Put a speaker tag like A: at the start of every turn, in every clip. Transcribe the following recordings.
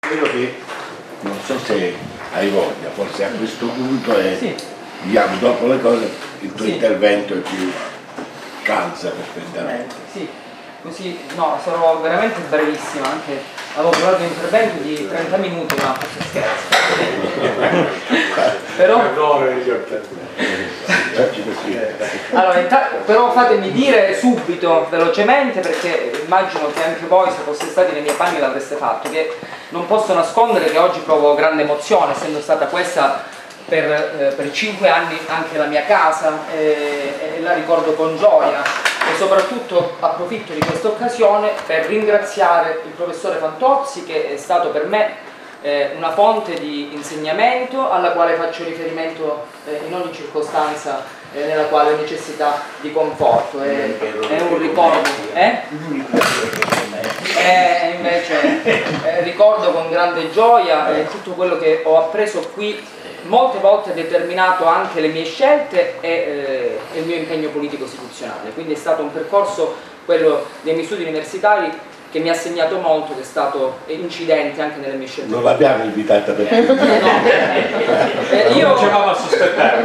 A: Quello che non so se hai voglia, forse a questo punto è, diciamo, dopo le cose il tuo intervento è più calza perfettamente.
B: Sì, così, no, sarò veramente brevissima, anche avevo provato un intervento di 30 minuti, ma scherzo. Però allora, però fatemi dire subito, velocemente, perché immagino che anche voi, se foste stati nei miei panni, l'avreste fatto, che non posso nascondere che oggi provo grande emozione, essendo stata questa per 5 anni anche la mia casa, e la ricordo con gioia, e soprattutto approfitto di questa occasione per ringraziare il professore Fantozzi, che è stato per me una fonte di insegnamento alla quale faccio riferimento in ogni circostanza nella quale ho necessità di conforto. È un ricordo, invece ricordo con grande gioia tutto quello che ho appreso qui, molte volte determinato anche le mie scelte e il mio impegno politico istituzionale. Quindi è stato un percorso, quello dei miei studi universitari, che mi ha segnato molto, che è stato incidente anche nelle mie scelte.
A: Non l'abbiamo invitata per
B: io
C: non c'eravamo a sospettare.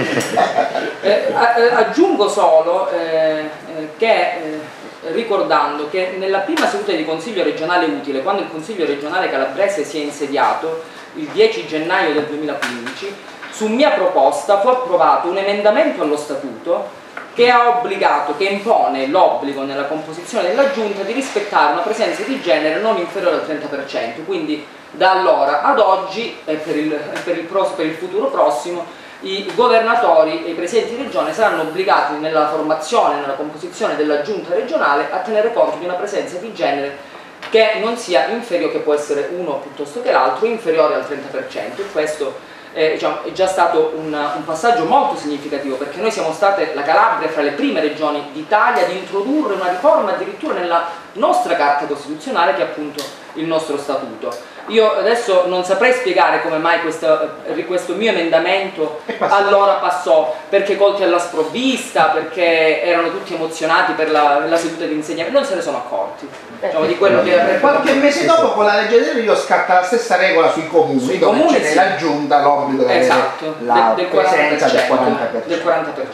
B: Aggiungo solo che ricordando che nella prima seduta di Consiglio regionale utile, quando il Consiglio regionale calabrese si è insediato il 10 gennaio del 2015, su mia proposta fu approvato un emendamento allo Statuto che ha obbligato, che impone l'obbligo nella composizione della Giunta di rispettare una presenza di genere non inferiore al 30%, quindi da allora ad oggi e per il futuro prossimo i governatori e i presidenti di regione saranno obbligati nella formazione, nella composizione della Giunta regionale a tenere conto di una presenza di genere che non sia inferiore, che può essere uno piuttosto che l'altro, inferiore al 30%, e questo diciamo, è già stato un passaggio molto significativo, perché noi siamo state, la Calabria, fra le prime regioni d'Italia ad introdurre una riforma addirittura nella nostra Carta Costituzionale, che è appunto il nostro Statuto. Io adesso non saprei spiegare come mai questo mio emendamento allora passò, perché colti alla sprovvista, perché erano tutti emozionati per la seduta di insegnamento, non se ne sono accorti, diciamo, di quello che
D: qualche mese dopo con la legge Delrio scatta la stessa regola sui comuni, dove c'è nella giunta l'obbligo di avere la presenza del 40%.
B: Io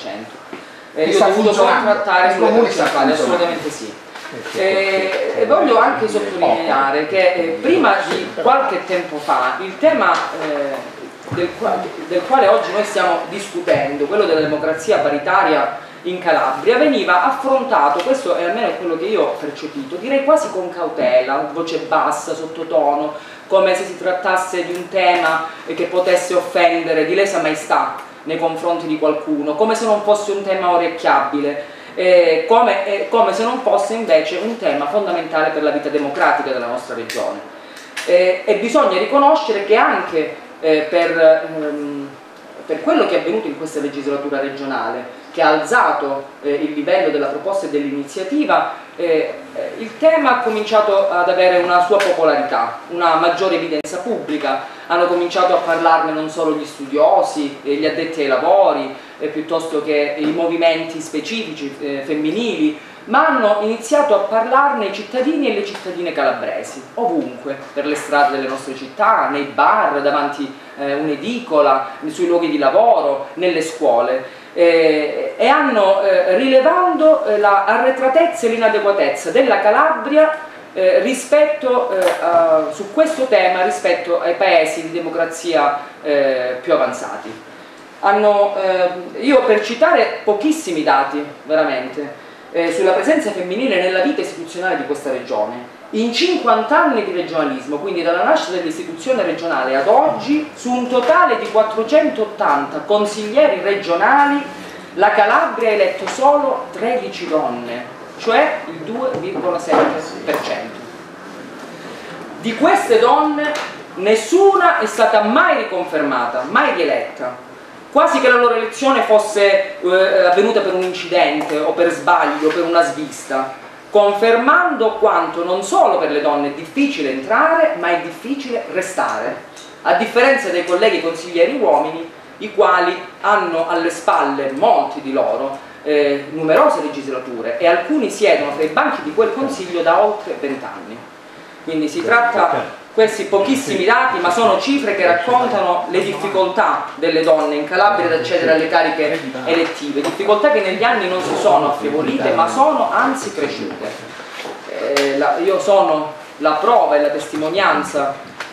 B: ho dovuto contrattare sulle percentuali, assolutamente sì. E voglio anche sottolineare che prima di qualche tempo fa il tema del quale oggi noi stiamo discutendo, quello della democrazia paritaria in Calabria, veniva affrontato, questo è almeno quello che io ho percepito, direi quasi con cautela, voce bassa, sottotono, come se si trattasse di un tema che potesse offendere di lesa maestà nei confronti di qualcuno, come se non fosse un tema orecchiabile. Come se non fosse invece un tema fondamentale per la vita democratica della nostra regione. E bisogna riconoscere che anche per quello che è avvenuto in questa legislatura regionale, che ha alzato il livello della proposta e dell'iniziativa, il tema ha cominciato ad avere una sua popolarità, una maggiore evidenza pubblica. Hanno cominciato a parlarne non solo gli studiosi, gli addetti ai lavori, piuttosto che i movimenti specifici femminili, ma hanno iniziato a parlarne i cittadini e le cittadine calabresi, ovunque, per le strade delle nostre città, nei bar, davanti un'edicola, sui luoghi di lavoro, nelle scuole. E hanno rilevando la arretratezza e l'inadeguatezza della Calabria su questo tema rispetto ai paesi di democrazia più avanzati. Io, per citare pochissimi dati veramente sulla presenza femminile nella vita istituzionale di questa regione, in 50 anni di regionalismo, quindi dalla nascita dell'istituzione regionale ad oggi, su un totale di 480 consiglieri regionali, la Calabria ha eletto solo 13 donne, cioè il 2,7%. Di queste donne nessuna è stata mai riconfermata, mai rieletta, quasi che la loro elezione fosse avvenuta per un incidente o per sbaglio, per una svista, confermando quanto non solo per le donne è difficile entrare, ma è difficile restare, a differenza dei colleghi consiglieri uomini, i quali hanno alle spalle, molti di loro, numerose legislature, e alcuni siedono tra i banchi di quel consiglio da oltre 20 anni. Quindi si tratta, questi pochissimi dati, ma sono cifre che raccontano le difficoltà delle donne in Calabria ad accedere alle cariche elettive, difficoltà che negli anni non si sono affievolite ma sono anzi cresciute. Io sono la prova e la testimonianza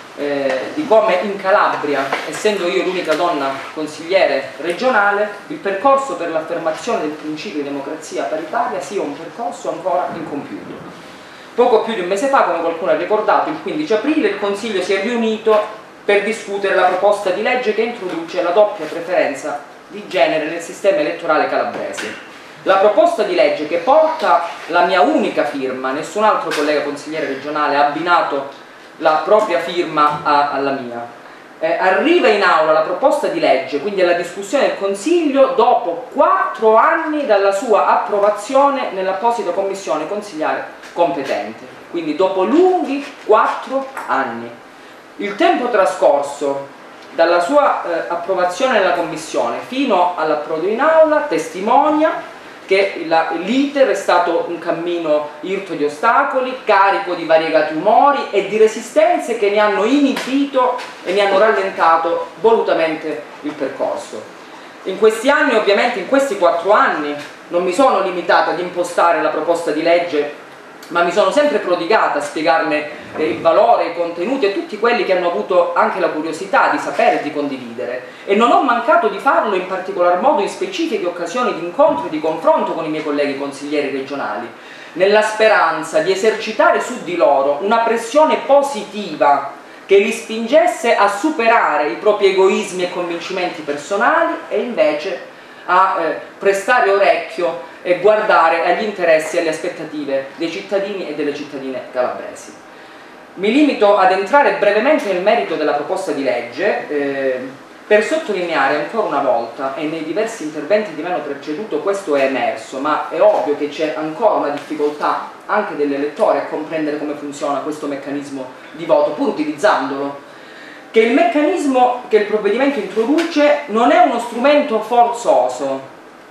B: di come in Calabria, essendo io l'unica donna consigliere regionale, il percorso per l'affermazione del principio di democrazia paritaria sia un percorso ancora incompiuto. Poco più di un mese fa, come qualcuno ha ricordato, il 15 aprile il Consiglio si è riunito per discutere la proposta di legge che introduce la doppia preferenza di genere nel sistema elettorale calabrese. La proposta di legge, che porta la mia unica firma, nessun altro collega consigliere regionale ha abbinato la propria firma alla mia, arriva in aula la proposta di legge, quindi alla discussione del Consiglio, dopo 4 anni dalla sua approvazione nell'apposita commissione consigliare competente, quindi dopo lunghi 4 anni. Il tempo trascorso dalla sua approvazione nella commissione fino all'approdo in aula testimonia che l'iter è stato un cammino irto di ostacoli, carico di variegati umori e di resistenze che ne hanno inibito e ne hanno rallentato volutamente il percorso. In questi anni, ovviamente in questi 4 anni, non mi sono limitata ad impostare la proposta di legge, ma mi sono sempre prodigata a spiegarne il valore, i contenuti e tutti quelli che hanno avuto anche la curiosità di sapere e di condividere, e non ho mancato di farlo in particolar modo in specifiche occasioni di incontro e di confronto con i miei colleghi consiglieri regionali, nella speranza di esercitare su di loro una pressione positiva che li spingesse a superare i propri egoismi e convincimenti personali e invece a prestare orecchio e guardare agli interessi e alle aspettative dei cittadini e delle cittadine calabresi. Mi limito ad entrare brevemente nel merito della proposta di legge per sottolineare ancora una volta, e nei diversi interventi che mi hanno preceduto questo è emerso, ma è ovvio che c'è ancora una difficoltà anche dell'elettore a comprendere come funziona questo meccanismo di voto, pur utilizzandolo, che il meccanismo che il provvedimento introduce non è uno strumento forzoso,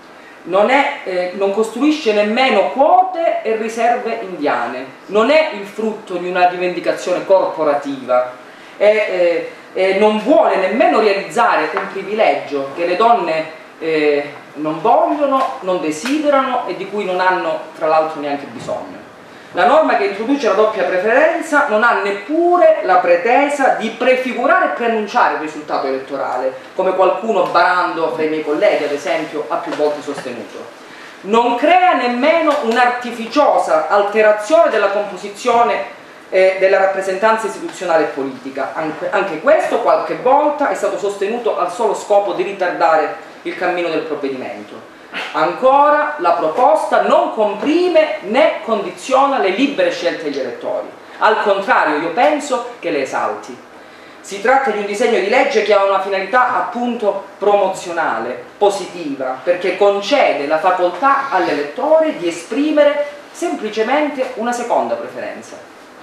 B: non costruisce nemmeno quote e riserve indiane, non è il frutto di una rivendicazione corporativa e non vuole nemmeno realizzare un privilegio che le donne non vogliono, non desiderano e di cui non hanno tra l'altro neanche bisogno. La norma che introduce la doppia preferenza non ha neppure la pretesa di prefigurare e preannunciare il risultato elettorale, come qualcuno barando fra i miei colleghi, ad esempio, ha più volte sostenuto. Non crea nemmeno un'artificiosa alterazione della composizione della rappresentanza istituzionale e politica. Anche questo qualche volta è stato sostenuto al solo scopo di ritardare il cammino del provvedimento. Ancora, la proposta non comprime né condiziona le libere scelte degli elettori. Al contrario, io penso che le esalti. Si tratta di un disegno di legge che ha una finalità appunto promozionale, positiva, perché concede la facoltà all'elettore di esprimere semplicemente una seconda preferenza.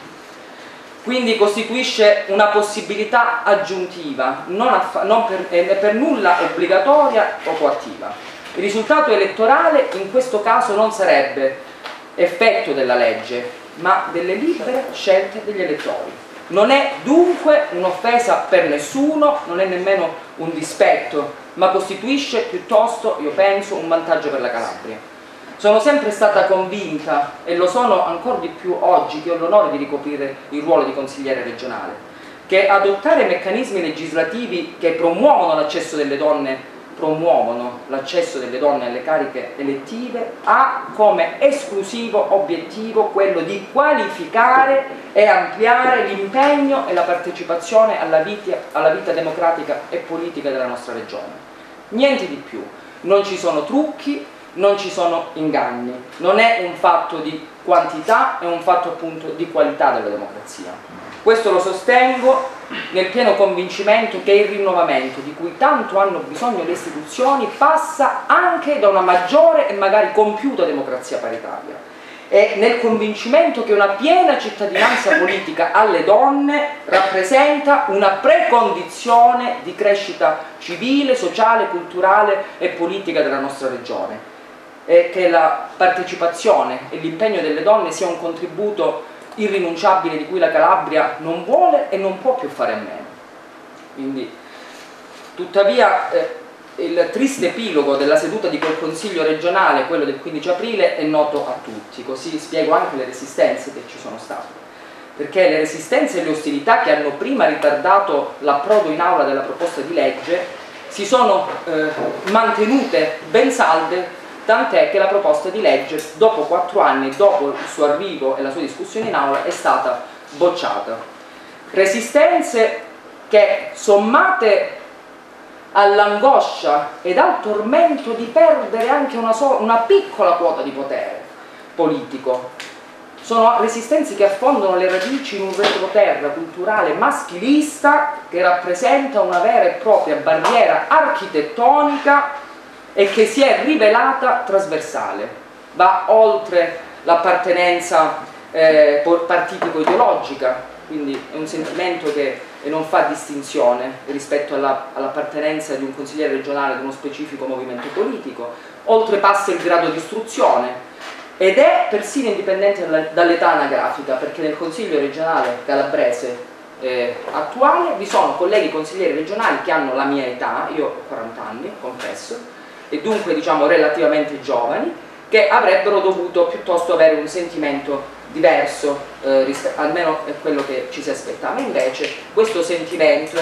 B: Quindi costituisce una possibilità aggiuntiva, non per nulla obbligatoria o coattiva. Il risultato elettorale in questo caso non sarebbe effetto della legge, ma delle libere scelte degli elettori. Non è dunque un'offesa per nessuno, non è nemmeno un dispetto, ma costituisce piuttosto, io penso, un vantaggio per la Calabria. Sono sempre stata convinta, e lo sono ancora di più oggi che ho l'onore di ricoprire il ruolo di consigliere regionale, che adottare meccanismi legislativi che promuovono l'accesso delle donne alle cariche elettive ha come esclusivo obiettivo quello di qualificare e ampliare l'impegno e la partecipazione alla vita democratica e politica della nostra regione. Niente di più, non ci sono trucchi, non ci sono inganni, non è un fatto di quantità, è un fatto appunto di qualità della democrazia. Questo lo sostengo nel pieno convincimento che il rinnovamento di cui tanto hanno bisogno le istituzioni passa anche da una maggiore e magari compiuta democrazia paritaria, e nel convincimento che una piena cittadinanza politica alle donne rappresenta una precondizione di crescita civile, sociale, culturale e politica della nostra regione, e che la partecipazione e l'impegno delle donne sia un contributo irrinunciabile di cui la Calabria non vuole e non può più fare a meno. Quindi, tuttavia, il triste epilogo della seduta di quel Consiglio regionale, quello del 15 aprile, è noto a tutti, così spiego anche le resistenze che ci sono state. Perché le resistenze e le ostilità che hanno prima ritardato l'approdo in aula della proposta di legge si sono mantenute ben salde, tant'è che la proposta di legge, dopo 4 anni, dopo il suo arrivo e la sua discussione in aula, è stata bocciata. Resistenze che, sommate all'angoscia ed al tormento di perdere anche una piccola quota di potere politico, sono resistenze che affondano le radici in un retroterra culturale maschilista che rappresenta una vera e propria barriera architettonica e che si è rivelata trasversale. Va oltre l'appartenenza partitico-ideologica, quindi è un sentimento che non fa distinzione rispetto all'appartenenza di un consigliere regionale ad uno specifico movimento politico, oltrepassa il grado di istruzione, ed è persino indipendente dall'età anagrafica, perché nel Consiglio regionale calabrese attuale vi sono colleghi consiglieri regionali che hanno la mia età, io ho 40 anni, confesso, e dunque diciamo relativamente giovani, che avrebbero dovuto piuttosto avere un sentimento diverso, almeno è quello che ci si aspettava. Invece questo sentimento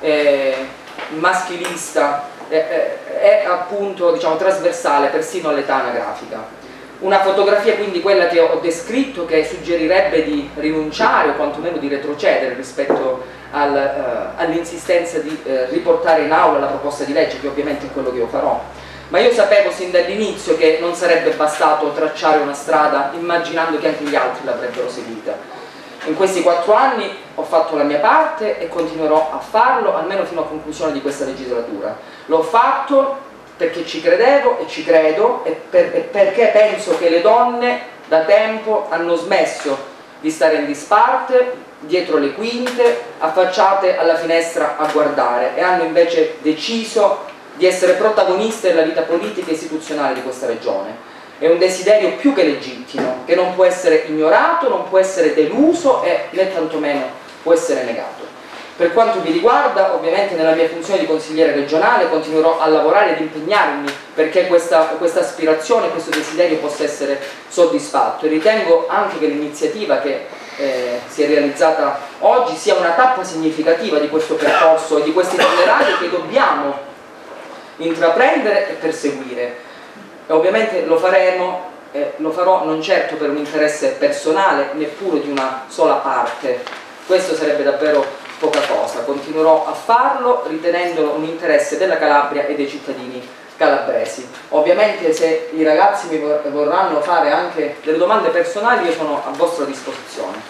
B: maschilista è appunto diciamo trasversale persino all'età anagrafica. Una fotografia quindi quella che ho descritto, che suggerirebbe di rinunciare o quantomeno di retrocedere rispetto all'insistenza di riportare in aula la proposta di legge, che ovviamente è quello che io farò. Ma io sapevo sin dall'inizio che non sarebbe bastato tracciare una strada immaginando che anche gli altri l'avrebbero seguita. In questi 4 anni ho fatto la mia parte e continuerò a farlo almeno fino a conclusione di questa legislatura. L'ho fatto perché ci credevo e ci credo e perché penso che le donne da tempo hanno smesso di stare in disparte, dietro le quinte, affacciate alla finestra a guardare, e hanno invece deciso di essere protagoniste della vita politica e istituzionale di questa regione. È un desiderio più che legittimo, che non può essere ignorato, non può essere deluso e né tantomeno può essere negato. Per quanto mi riguarda, ovviamente nella mia funzione di consigliere regionale continuerò a lavorare ed impegnarmi perché questa aspirazione, questo desiderio possa essere soddisfatto, e ritengo anche che l'iniziativa che si è realizzata oggi sia una tappa significativa di questo percorso e di questo itinerario che dobbiamo intraprendere e perseguire. E ovviamente lo faremo, lo farò non certo per un interesse personale, neppure di una sola parte. Questo sarebbe davvero poca cosa. Continuerò a farlo ritenendolo un interesse della Calabria e dei cittadini calabresi. Ovviamente se i ragazzi mi vorranno fare anche delle domande personali, io sono a vostra disposizione.